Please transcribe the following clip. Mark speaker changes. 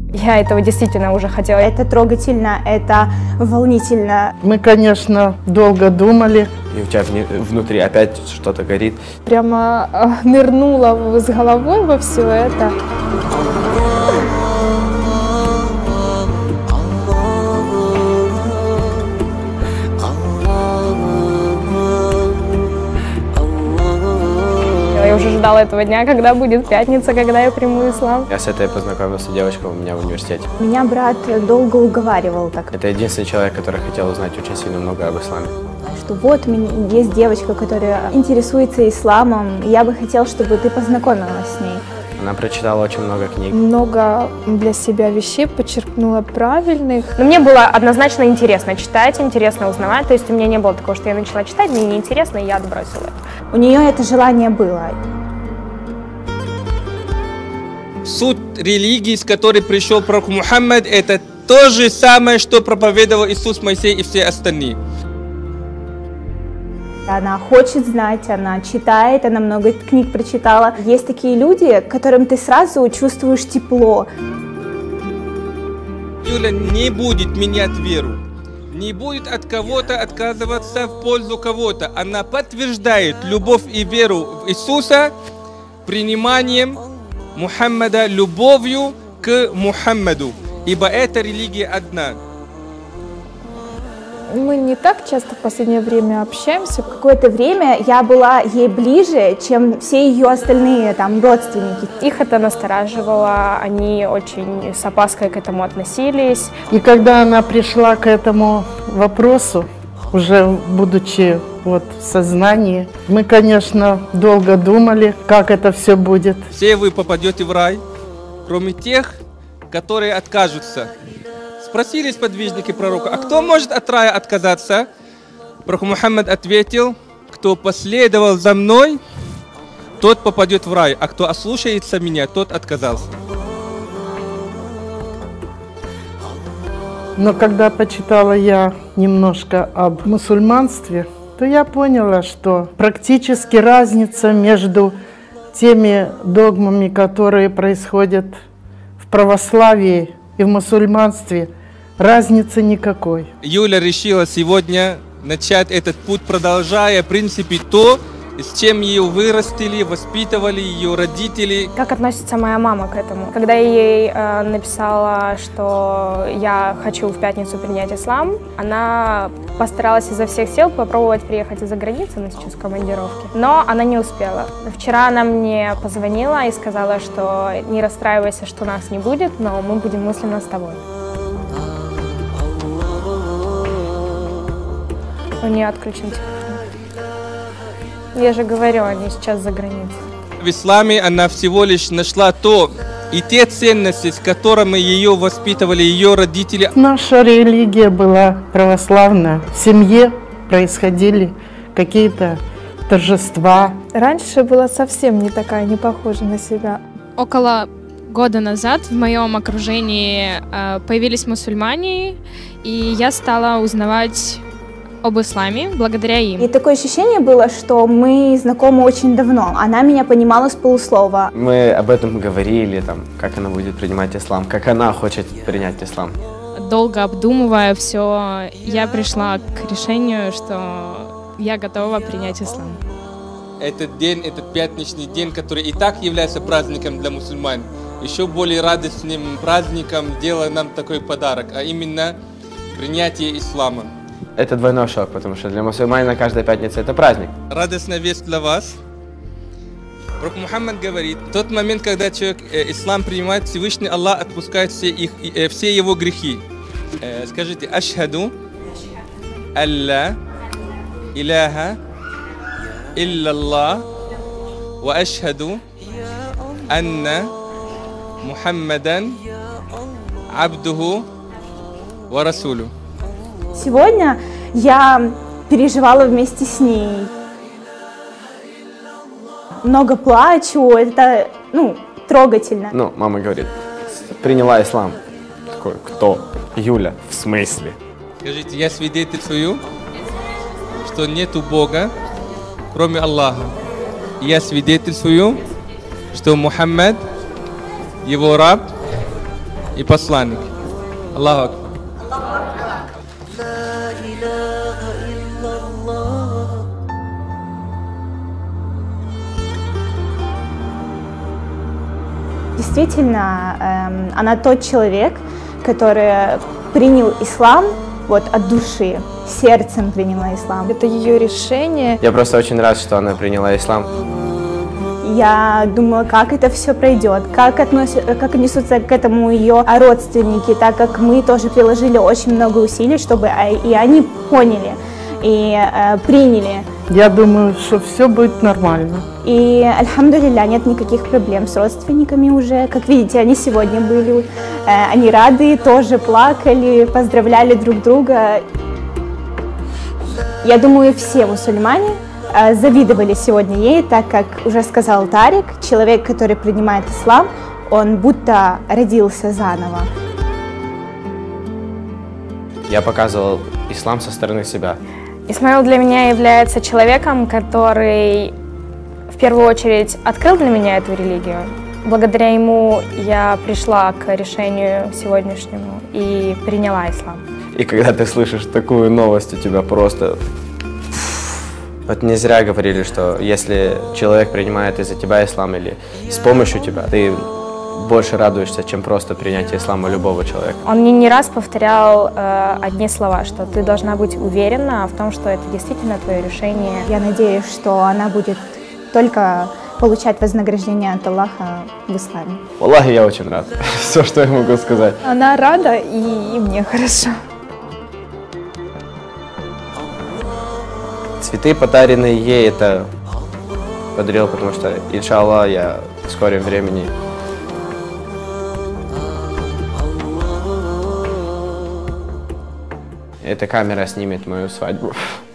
Speaker 1: Я этого действительно уже хотела.
Speaker 2: Это трогательно, это волнительно.
Speaker 3: Мы, конечно, долго думали.
Speaker 4: И у тебя внутри опять что-то горит.
Speaker 1: Прямо нырнула с головой во все это. Я уже ждала этого дня, когда будет пятница, когда я приму ислам.
Speaker 4: Я с этой познакомился девочкой у меня в университете.
Speaker 2: Меня брат долго уговаривал так.
Speaker 4: Это единственный человек, который хотел узнать очень сильно много об исламе.
Speaker 2: Что вот у меня есть девочка, которая интересуется исламом, и я бы хотел, чтобы ты познакомилась с ней.
Speaker 4: Она прочитала очень много книг.
Speaker 1: Много для себя вещей подчеркнула правильных. Но мне было однозначно интересно читать, интересно узнавать. То есть у меня не было такого, что я начала читать, мне неинтересно, и я отбросила это.
Speaker 2: У нее это желание было.
Speaker 5: Суть религии, с которой пришел пророк Мухаммад, это то же самое, что проповедовал Иисус, Моисей и все остальные.
Speaker 2: Она хочет знать, она читает, она много книг прочитала. Есть такие люди, которым ты сразу чувствуешь тепло.
Speaker 5: Юля не будет менять веру, не будет от кого-то отказываться в пользу кого-то. Она подтверждает любовь и веру в Иисуса приниманием Мухаммада, любовью к Мухаммаду, ибо эта религия одна.
Speaker 1: Мы не так часто в последнее время общаемся.
Speaker 2: Какое-то время я была ей ближе, чем все ее остальные там родственники.
Speaker 1: Их это настораживало, они очень с опаской к этому относились.
Speaker 3: И когда она пришла к этому вопросу, уже будучи в сознании, мы, конечно, долго думали, как это все будет.
Speaker 5: Все вы попадете в рай, кроме тех, которые откажутся. Спросили сподвижники пророка, а кто может от рая отказаться? Пророк Мухаммад ответил, кто последовал за мной, тот попадет в рай, а кто ослушается меня, тот отказался.
Speaker 3: Но когда почитала я немножко об мусульманстве, то я поняла, что практически разница между теми догмами, которые происходят в православии и в мусульманстве, разницы никакой.
Speaker 5: Юля решила сегодня начать этот путь, продолжая, в принципе, то, с чем ее вырастили, воспитывали ее родители.
Speaker 1: Как относится моя мама к этому? Когда я ей написала, что я хочу в пятницу принять ислам, она постаралась изо всех сил попробовать приехать из-за границы, она сейчас в командировке, но она не успела. Вчера она мне позвонила и сказала, что не расстраивайся, что нас не будет, но мы будем мысленно с тобой. У нее отключен телефон. Я же говорю, они сейчас за границей.
Speaker 5: В исламе она всего лишь нашла то и те ценности, с которыми ее воспитывали ее родители.
Speaker 3: Наша религия была православная. В семье происходили какие-то торжества.
Speaker 1: Раньше была совсем не такая, не похожа на себя.
Speaker 6: Около года назад в моем окружении появились мусульмане, и я стала узнавать об исламе благодаря им.
Speaker 2: И такое ощущение было, что мы знакомы очень давно. Она меня понимала с полуслова.
Speaker 4: Мы об этом говорили, как она будет принимать ислам, как она хочет принять ислам.
Speaker 6: Долго обдумывая все, я пришла к решению, что я готова принять ислам.
Speaker 5: Этот день, этот пятничный день, который и так является праздником для мусульман, еще более радостным праздником делает нам такой подарок, а именно принятие ислама.
Speaker 4: Это двойной шок, потому что для мусульманина каждая пятница – это праздник.
Speaker 5: Радостная весть для вас. Пророк Мухаммад говорит, в тот момент, когда человек ислам принимает, Всевышний Аллах отпускает все его грехи. Скажите, ашхаду алла иляха иллаллах ва ашхаду анна Мухаммадан абдуху ва расулю.
Speaker 2: Сегодня я переживала вместе с ней. Много плачу, это, трогательно.
Speaker 4: Мама говорит, приняла ислам. Такой, кто? Юля, в смысле?
Speaker 5: Скажите, я свидетельствую, что нету Бога, кроме Аллаха. Я свидетельствую, что Мухаммад, его раб и посланник. Аллаху Акбар.
Speaker 2: Действительно, она тот человек, который принял ислам вот от души, сердцем приняла ислам.
Speaker 1: Это ее решение.
Speaker 4: Я просто очень рад, что она приняла ислам.
Speaker 2: Я думала, как это все пройдет, как отнесутся к этому ее родственники, так как мы тоже приложили очень много усилий, чтобы и они поняли и приняли.
Speaker 3: Я думаю, что все будет нормально.
Speaker 2: И, альхамдулилля, нет никаких проблем с родственниками уже. Как видите, они сегодня были, они рады, тоже плакали, поздравляли друг друга. Я думаю, все мусульмане завидовали сегодня ей, так как уже сказал Тарик, человек, который принимает ислам, он будто родился заново.
Speaker 4: Я показывал ислам со стороны себя.
Speaker 1: Исмаил для меня является человеком, который в первую очередь открыл для меня эту религию. Благодаря ему я пришла к решению сегодняшнему и приняла ислам.
Speaker 4: И когда ты слышишь такую новость, у тебя просто... Вот не зря говорили, что если человек принимает из-за тебя ислам или с помощью тебя, ты больше радуешься, чем просто принятие ислама любого человека.
Speaker 1: Он мне не раз повторял одни слова, что ты должна быть уверена в том, что это действительно твое решение.
Speaker 2: Я надеюсь, что она будет только получать вознаграждение от Аллаха в исламе.
Speaker 4: Аллахи, я очень рад. Все, что я могу сказать.
Speaker 1: Она рада, и мне хорошо.
Speaker 4: Цветы, подаренные ей, это подарил, потому что, иншаллах, я в скором времени эта камера снимет мою свадьбу.